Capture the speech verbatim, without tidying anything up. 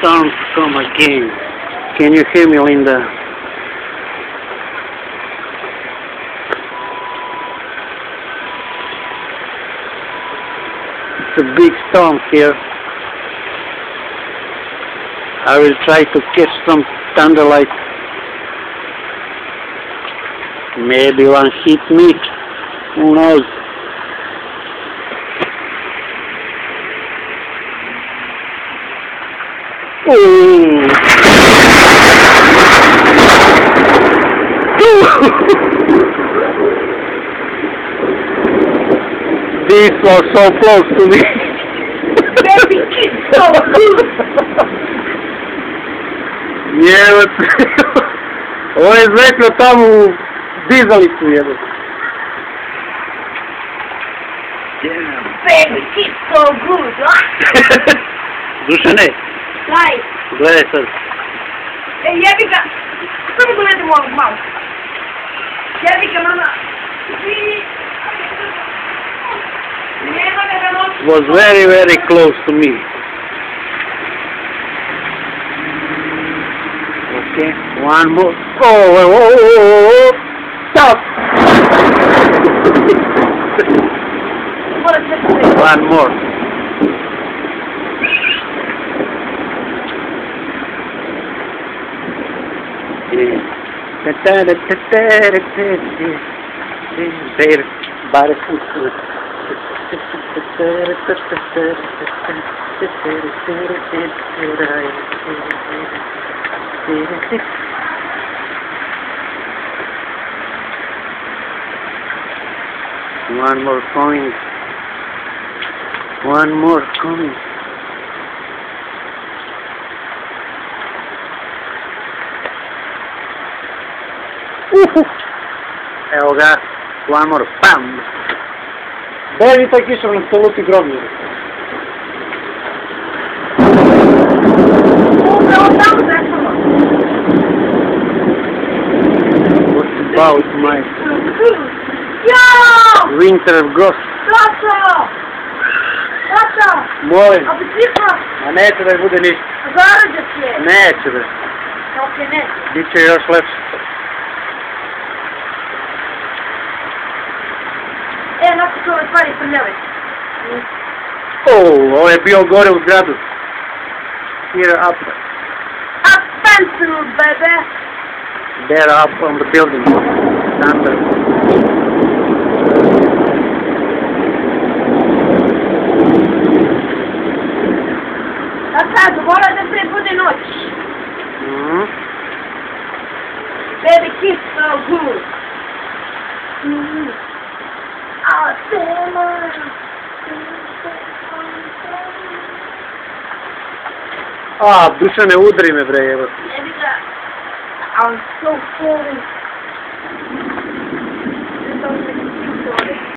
storms come again. Can you hear me, Linda? It's a big storm here. I will try to catch some thunderlight. Maybe one hit me. Who knows? Ooh. This was so close to me. Baby, it's so good. Jebate. Ovo je zveklo tamo u dizalicu jebate. Baby, it's so good, huh? Dušane, Daj. gledaj sad. E, jebi ga. Samo gledamo ovog malo. Jebi ga, mama. Nema ga da noći. Was very very close to me. Okay, one more. Oh, oh, oh, oh, oh. Stop. Mora se se. One more. One more coin. One more coin. Uhu. Evo ga, one more, pam! Daj mi taj kišom na se lupi grobnje. Upravo tamo zešamo. What's about my Jao! winter ghost? Tato! Tato! Molim, A bi slišla? a neće da bude ništa. Zarađa će. Neće da. Ok, neće. Biće još lepše. E, nakon su ove stvari prljave. Oh, ovo je bio gore u zgradu. Here up. A pencil, bebe! There up on the building. Under. A sad, vola da se bude noć. Mm-hmm. Baby, kiss so good. Mm-hmm. A, tema. A, Dušane, udri me bre, evo. Jebi ga. I'm so sorry.